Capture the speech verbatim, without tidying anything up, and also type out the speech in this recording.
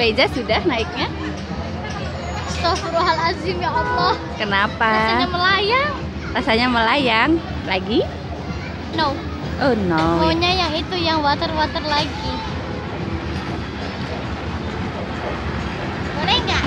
Beza sudah naiknya? Astagfirullahaladzim ya Allah. Kenapa? Rasanya melayang. Rasanya melayang. Lagi? No. Oh no. Maunya yang itu, yang water-water lagi. Boleh nggak?